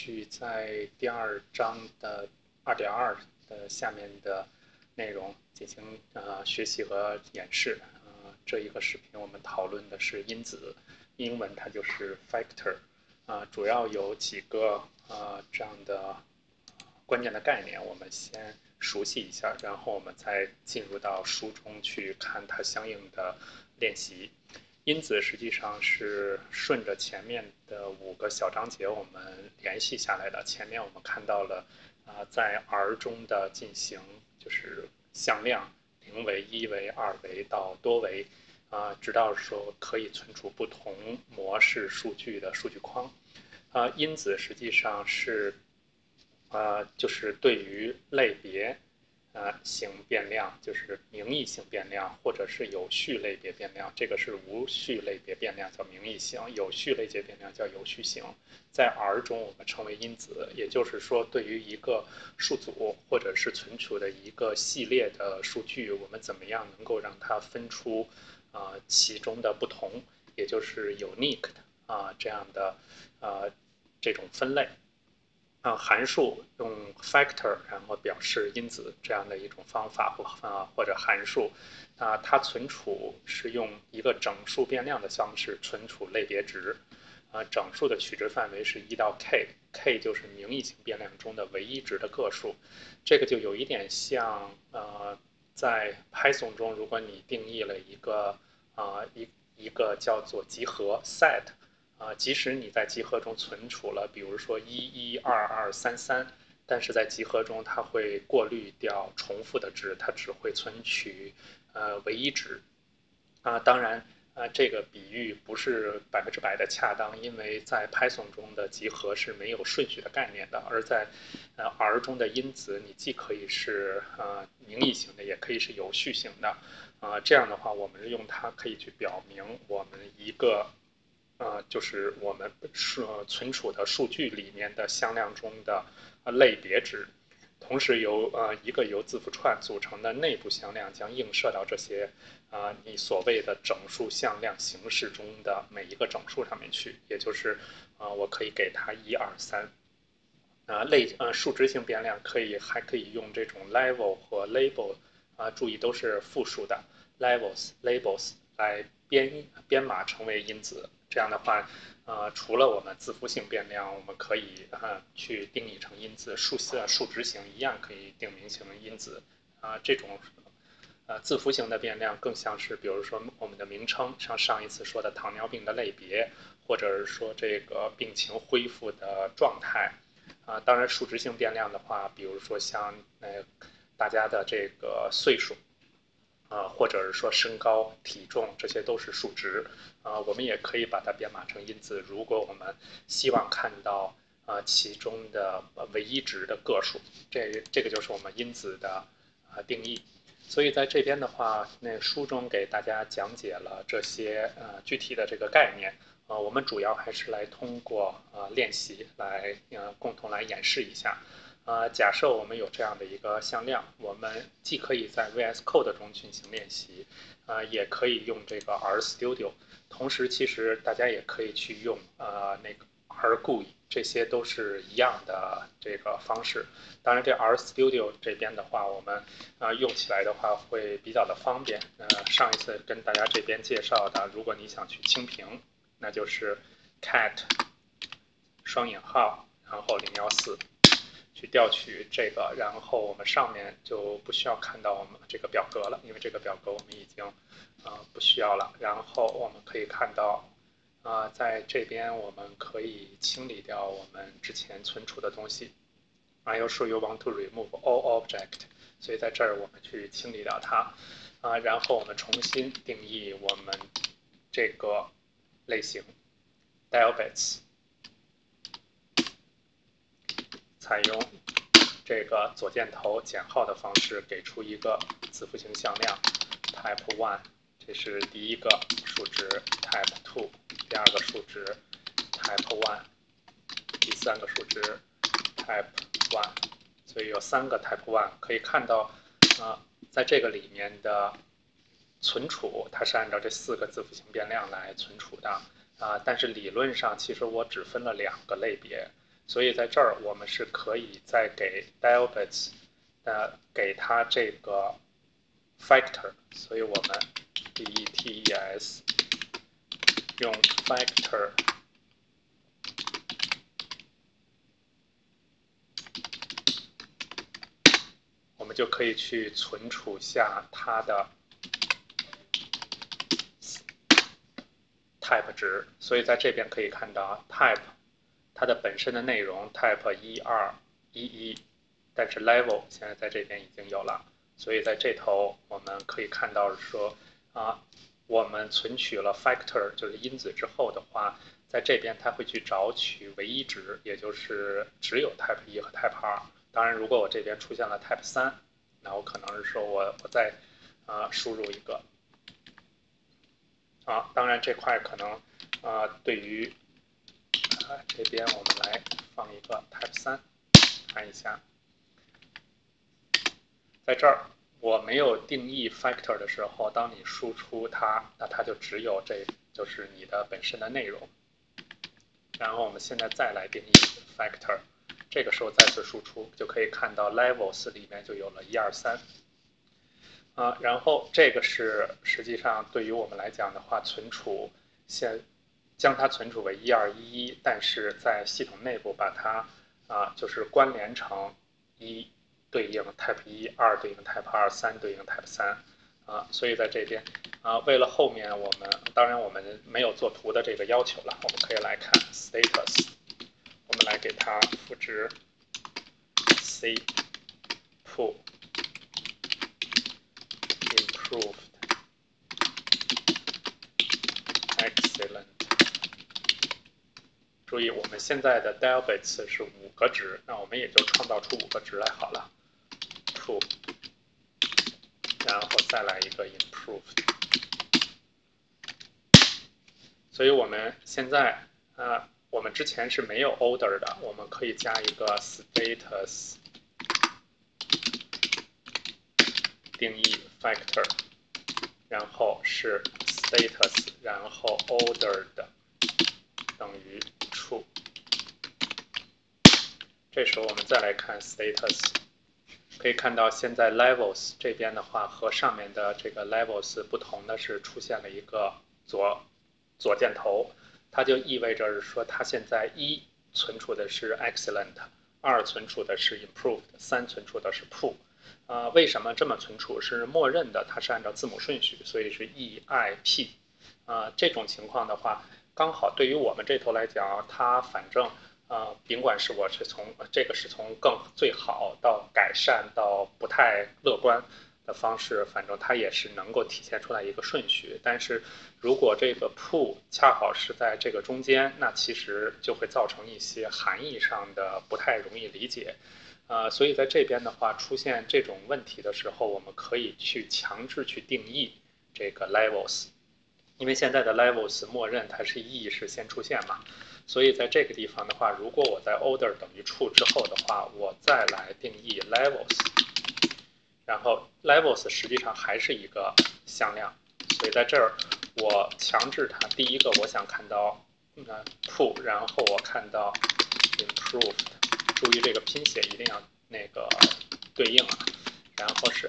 续在第2章的2.2的下面的内容进行学习和演示。这一个视频我们讨论的是因子，英文它就是 factor。主要有几个这样的关键的概念，我们先熟悉一下，然后我们再进入到书中去看它相应的练习。因子实际上是顺着前面的5个小章节我们联系下来的。前面我们看到了在 R 中的进行就是向量0维、1维、2维到多维，直到说可以存储不同模式数据的数据框。因子实际上是就是对于类别性变量，就是名义性变量，或者是有序类别变量，这个是无序类别变量叫名义性，有序类别变量叫有序性。在 R 中我们称为因子，也就是说对于一个数组或者是存储的一个系列的数据，我们怎么样能够让它分出其中的不同，也就是 unique 这样的这种分类。函数用 factor 然后表示因子这样的一种方法，或者函数它存储是用一个整数变量的方式存储类别值。整数的取值范围是1到 k，k 就是名义性变量中的唯一值的个数。这个就有一点像在 Python 中，如果你定义了一个叫做集合 set。即使你在集合中存储了，比如说112233，但是在集合中它会过滤掉重复的值，它只会存取唯一值。当然这个比喻不是100%的恰当，因为在 Python 中的集合是没有顺序的概念的，而在R 中的因子，你既可以是名义性的，也可以是有序性的。这样的话，我们用它可以去表明我们一个就是我们存储的数据里面的向量中的类别值，同时一个由字符串组成的内部向量将映射到这些你所谓的整数向量形式中的每一个整数上面去，也就是我可以给它1、2、3。数值性变量还可以用这种 level 和 label，注意都是复数的 labels 来编码成为因子。这样的话，除了我们字符性变量，我们可以去定义成因子，数值型一样可以定名成因子。这种字符型的变量更像是，比如说我们的名称，像上一次说的糖尿病的类别，或者是说这个病情恢复的状态。当然，数值性变量的话，比如说像大家的这个岁数。或者是说身高、体重，这些都是数值。我们也可以把它编码成因子，如果我们希望看到其中的唯一值的个数，这个就是我们因子的定义。所以在这边的话，那书中给大家讲解了这些具体的这个概念。我们主要还是来通过练习来共同来演示一下。假设我们有这样的一个向量，我们既可以在 VS Code 中进行练习，也可以用这个 RStudio。同时，其实大家也可以去用那个 RGUI， 这些都是一样的这个方式。当然，这 RStudio 这边的话，我们用起来的话会比较的方便。上一次跟大家这边介绍的，如果你想去清屏，那就是 cat 双引号然后014。去调取这个，然后我们上面就不需要看到我们这个表格了，因为这个表格我们已经不需要了。然后我们可以看到在这边我们可以清理掉我们之前存储的东西。Are you sure you want to remove all object？ 所以在这儿我们去清理掉它。然后我们重新定义我们这个类型 Delbits。采用这个左箭头减号的方式给出一个字符型向量 type 1， 这是第一个数值 type 2， 第二个数值 type 1， 第三个数值 type 1。所以有3个 type 1， 可以看到在这个里面的存储它是按照这4个字符型变量来存储的。但是理论上其实我只分了2个类别。 所以在这儿我们是可以再给 Dilbit 给它这个 factor， 所以我们 dets 用 factor 我们就可以去存储下它的 type 值，所以在这边可以看到 type 它的本身的内容 type 1211，但是 level 现在在这边已经有了，所以在这头我们可以看到说我们存取了 factor 就是因子之后的话，在这边它会去找取唯一值，也就是只有 type 1和 type 2。当然，如果我这边出现了 type 3，那我可能是说我再输入一个。当然这块可能对于这边我们来放一个 type 3，看一下，在这儿我没有定义 factor 的时候，当你输出它，那它就只有这就是你的本身的内容。然后我们现在再来定义 factor， 这个时候再次输出，就可以看到 levels 里面就有了1、2、3。然后这个是实际上对于我们来讲的话，存储将它存储为1211，但是在系统内部把它就是关联成1对应 type 1， 2对应 type 2， 3对应 type 3。所以在这边为了后面当然我们没有做图的这个要求了，我们可以来看 status， 我们来给它赋值 c pull improved excellent。注意，我们现在的 Dilbits 是5个值，那我们也就创造出5个值来好了。pull， 然后再来一个 improved。所以我们现在我们之前是没有 order 的，我们可以加一个 status 定义 factor， 然后是 status， 然后 ordered 等于 true。这时候我们再来看 status， 可以看到现在 levels 这边的话和上面的这个 levels 不同的是出现了一个左箭头，它就意味着是说它现在1存储的是 excellent， 2存储的是 improved， 3存储的是 pull。为什么这么存储？是默认的，它是按照字母顺序，所以是 E I P。这种情况的话，刚好对于我们这头来讲，它反正尽管是我是从这个是从最好到改善到不太乐观的方式，反正它也是能够体现出来一个顺序。但是如果这个 pull 恰好是在这个中间，那其实就会造成一些含义上的不太容易理解。所以在这边的话，出现这种问题的时候，我们可以去强制去定义这个 levels， 因为现在的 levels 默认它是 E 是先出现嘛，所以在这个地方的话，如果我在 order 等于 true 之后的话，我再来定义 levels， 然后 levels 实际上还是一个向量，所以在这儿我强制它，第一个我想看到pull， 然后我看到 improved。注意这个拼写一定要那个对应然后是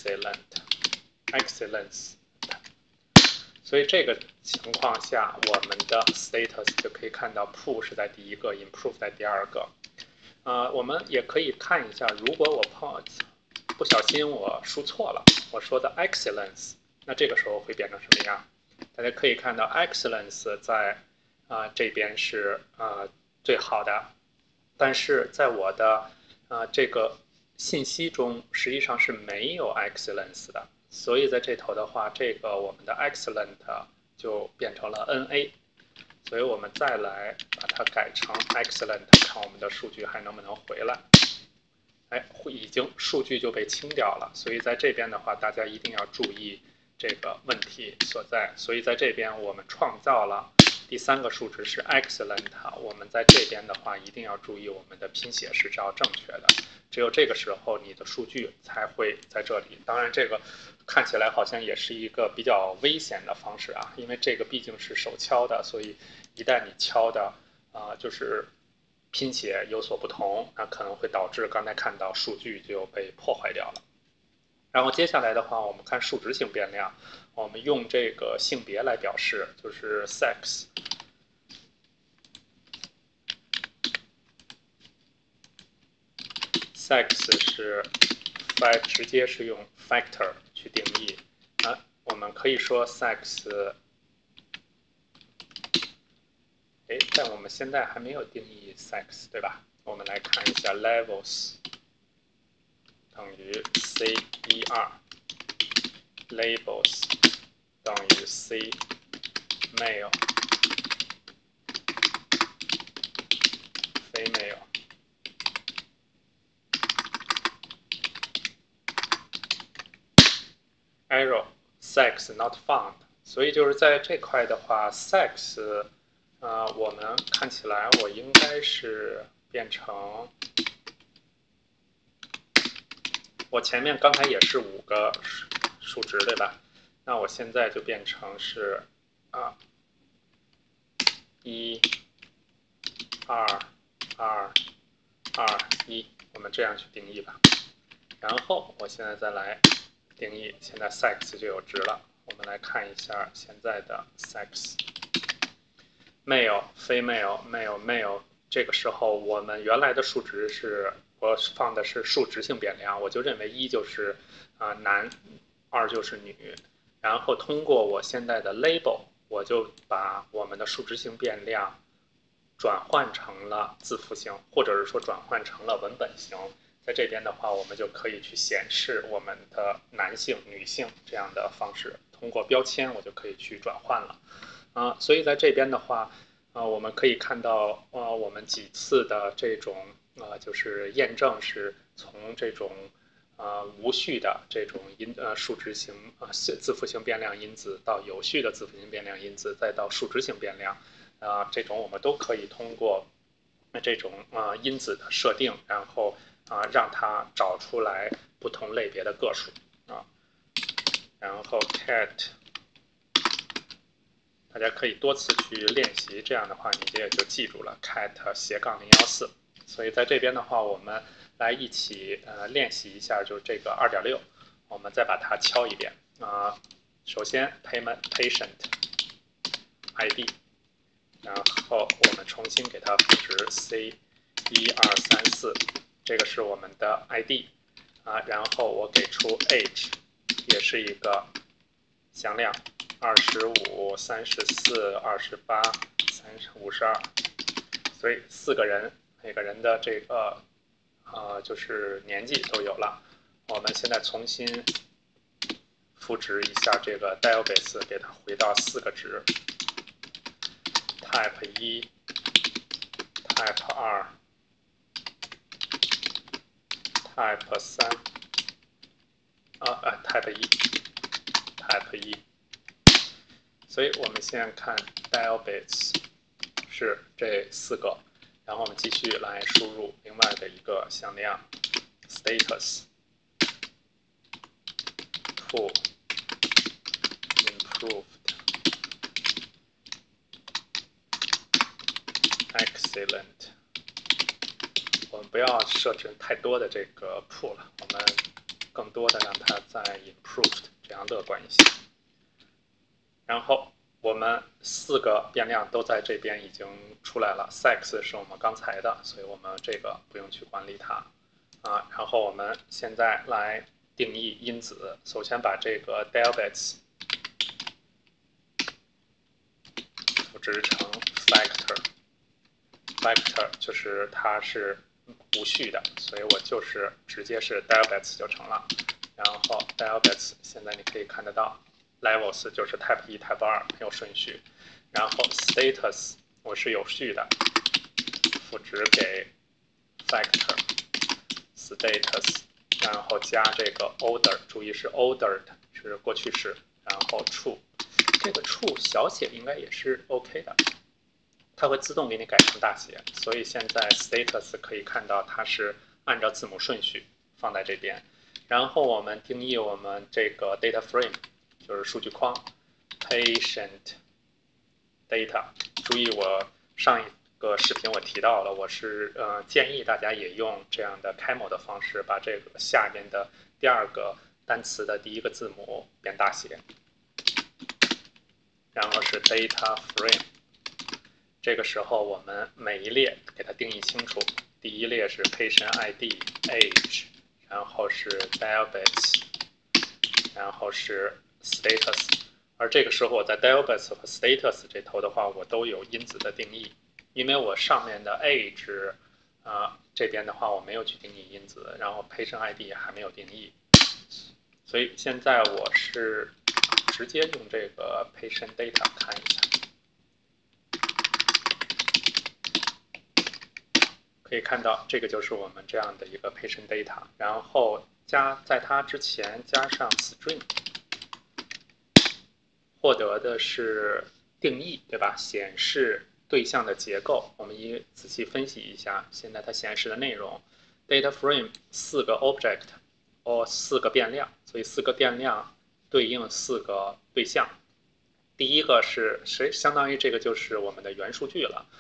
excellence， 所以这个情况下，我们的 status 就可以看到 pull 是在第一个 ，improve 在第二个。我们也可以看一下，如果我不小心我输错了，我说的 excellence， 那这个时候会变成什么样？大家可以看到 excellence 在这边是最好的。但是在我的这个信息中，实际上是没有 excellence 的，所以在这头的话，这个我们的 excellent 就变成了 NA， 所以我们再来把它改成 excellent， 看我们的数据还能不能回来。已经数据就被清掉了，所以在这边的话，大家一定要注意这个问题所在。所以在这边我们创造了第3个数值是 excellent， 我们在这边的话一定要注意我们的拼写是要正确的，只有这个时候你的数据才会在这里。当然这个看起来好像也是一个比较危险的方式因为这个毕竟是手敲的，所以一旦你敲的就是拼写有所不同，那可能会导致刚才看到数据就被破坏掉了。然后接下来的话，我们看数值性变量，我们用这个性别来表示，就是 sex。sex 是直接是用 factor 去定义。我们可以说 sex， 但我们现在还没有定义 sex， 对吧？我们来看一下 levels 等于 C12 labels 等于 C male female。error sex not found， 所以就是在这块的话 ，sex， 我们看起来我应该是变成，我前面刚才也是5个数值对吧？那我现在就变成是1、2、2、2、1，我们这样去定义吧。然后我现在再来定义，现在 sex 就有值了。我们来看一下现在的 sex。male、female、male、male， 这个时候我们原来的数值是我放的是数值性变量，我就认为1就是男，2就是女。然后通过我现在的 label， 我就把我们的数值性变量转换成了字符型，或者是说转换成了文本型。在这边的话，我们就可以去显示我们的男性、女性这样的方式，通过标签我就可以去转换了。所以在这边的话，我们可以看到，我们几次的这种就是验证是从这种无序的这种数值型字符型变量因子到有序的字符型变量因子，再到数值型变量，这种我们都可以通过这种因子的设定，然后让它找出来不同类别的个数然后 cat， 大家可以多次去练习，这样的话你也就记住了 cat 014。所以在这边的话，我们来一起练习一下，就这个 2.6， 我们再把它敲一遍首先 patient ID， 然后我们重新给它赋值 C1234， 这个是我们的 ID然后我给出 age， 也是一个向量25、34、28、52，所以4个人，每个人的这个就是年纪都有了。我们现在重新赋值一下这个 dialbase， 给它回到4个值 ，type 1、type 2、type 3，type 1。所以我们现在看 dialbase 是这4个，然后我们继续来输入另外的一个向量 status pool improved excellent。我们不要设置太多的这个 pool 了，我们更多的让它在 improved 这样乐观一些。然后我们4个变量都在这边已经出来了 ，sex 是我们刚才的，所以我们这个不用去管理它然后我们现在来定义因子，首先把这个 dialbase 赋值成 factor 就是它是无序的，所以我就是直接是 dialbase 就成了。然后 dialbase 现在你可以看得到。levels 就是 type 1、type 2没有顺序，然后 status 我是有序的，赋值给 factor status， 然后加这个 order， 注意是 ordered 是过去式，然后 true， 这个 true 小写应该也是 OK 的，它会自动给你改成大写，所以现在 status 可以看到它是按照字母顺序放在这边，然后我们定义我们这个 data frame。就是数据框 patient data， 注意我上个视频我提到了，我是建议大家也用这样的 camel 的方式，把这个下面的第二个单词的第一个字母变大写，然后是 data frame。这个时候我们每一列给它定义清楚，第一列是 patient ID、age， 然后是 diabetes， 然后是 status。而这个时候我在 diabetes 和 status 这头的话，我都有因子的定义，因为我上面的 age，这边的话我没有去定义因子，然后 patient ID 也还没有定义，所以现在我是直接用这个 patient data 看一下。可以看到，这个就是我们这样的一个 patient data， 然后在它之前加上 string， 获得的是定义，对吧？显示对象的结构。我们仔细分析一下，现在它显示的内容 ，data frame 4个 object， 4个变量，所以4个变量对应4个对象。第一个是相当于这个就是我们的元数据了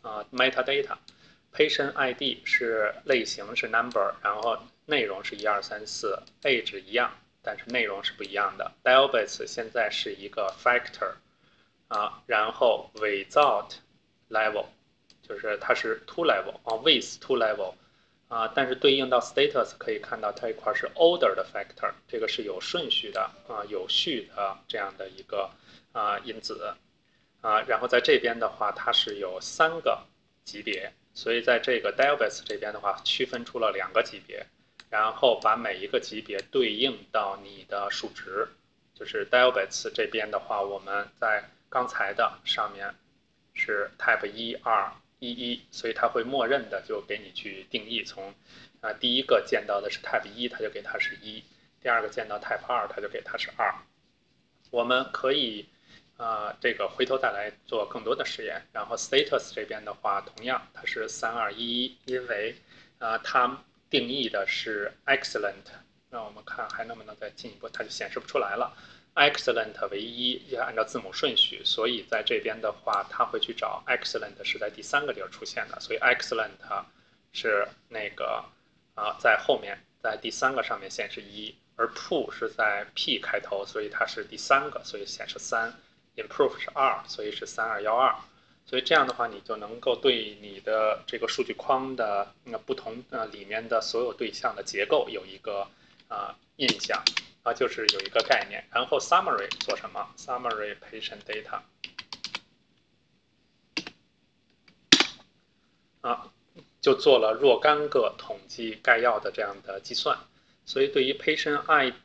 ，metadata。Patient ID 是类型是 number， 然后内容是1、2、3、4，age 一样，但是内容是不一样的。Diabetes 现在是一个 factor， 然后 without level 就是它是 two level，with two level， 但是对应到 status 可以看到它一块是 order 的 factor， 这个是有顺序的有序的这样的一个因子然后在这边的话它是有3个级别。所以在这个 diabetes 这边的话，区分出了2个级别，然后把每一个级别对应到你的数值。就是 diabetes 这边的话，我们在刚才的上面是 type 1、2、1，所以它会默认的就给你去定义。从第一个见到的是 type 1，它就给它是1；第二个见到 type 2，它就给它是2。我们可以这个回头再来做更多的实验。然后 status 这边的话，同样它是3、2、1，因为它定义的是 excellent。让我们看还能不能再进一步，它就显示不出来了。excellent 为1，要按照字母顺序，所以在这边的话，它会去找 excellent 是在第3个地儿出现的，所以 excellent 是那个在后面，在第3个上面显示1，而 poor 是在 P 开头，所以它是第3个，所以显示3。improve 是2，所以是3212。所以这样的话，你就能够对你的这个数据框的不同里面的所有对象的结构有一个印象就是有一个概念。然后 summary 做什么 ？summary patient data 就做了若干个统计概要的这样的计算。所以对于 patient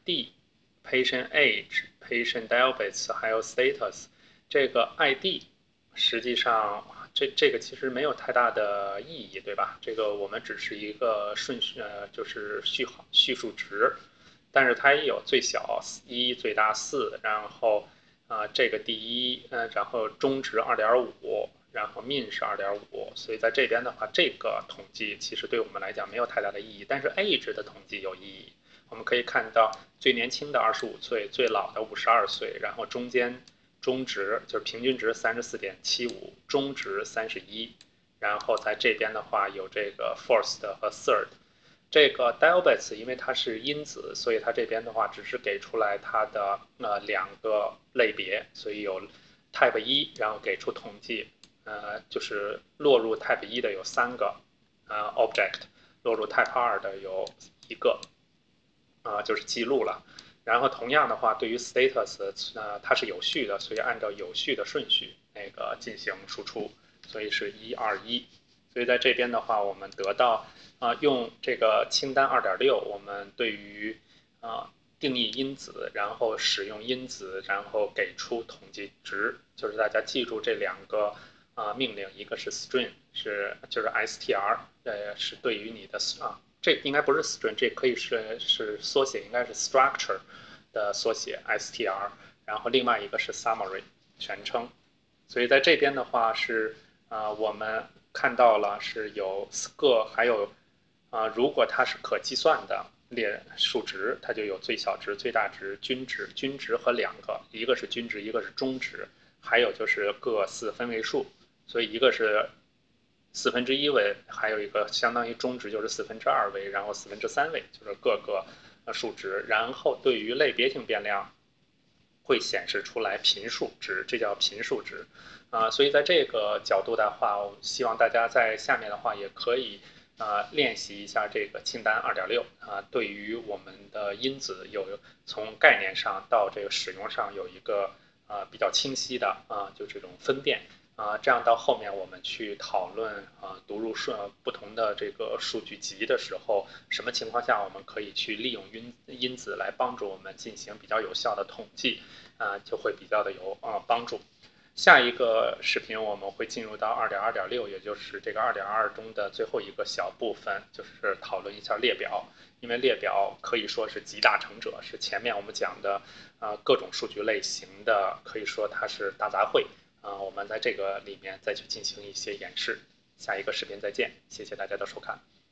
ID、patient age、patient diabetes 还有 status， 这个 ID 实际上这个其实没有太大的意义，对吧？这个我们只是一个顺序就是序数值，但是它也有最小1、最大4，然后这个第一然后中值2.5。然后 min 是2.5，所以在这边的话，这个统计其实对我们来讲没有太大的意义，但是 age 的统计有意义。我们可以看到最年轻的25岁，最老的52岁，然后中间中值就是平均值34.75，中值31，然后在这边的话有这个 first 和 third。这个 diabetes 因为它是因子，所以它这边的话只是给出来它的2个类别，所以有 type 1，然后给出统计。就是落入 type 1的有3个object， 落入 type 2的有1个就是记录了。然后同样的话，对于 status 它是有序的，所以按照有序的顺序进行输出，所以是1、2、1。所以在这边的话，我们得到用这个清单 2.6， 我们对于定义因子，然后使用因子，然后给出统计值。就是大家记住这2个命令，一个是 string， 就是 str， 是对于你的这应该不是 string， 这可以是缩写，应该是 structure 的缩写 str， 然后另外一个是 summary 全称。所以在这边的话是我们看到了是有还有如果它是可计算的数值，它就有最小值、最大值、均值和2个，一个是均值，一个是中值，还有就是各4分位数。所以一个是 1/4位，还有一个相当于中值就是2/4位，然后3/4位就是各个数值，然后对于类别性变量会显示出来频数值，这叫频数值。所以在这个角度的话，我希望大家在下面的话也可以练习一下这个清单2.6对于我们的因子有从概念上到这个使用上有一个比较清晰的就这种分辨。这样到后面我们去讨论读入不同的这个数据集的时候，什么情况下我们可以去利用因子来帮助我们进行比较有效的统计，就会比较的有帮助。下一个视频我们会进入到2.2.6，也就是这个2.2中的最后一个小部分，就是讨论一下列表。因为列表可以说是集大成者，是前面我们讲的各种数据类型的，可以说它是大杂烩。我们在这个里面再去进行一些演示。下一个视频再见，谢谢大家的收看。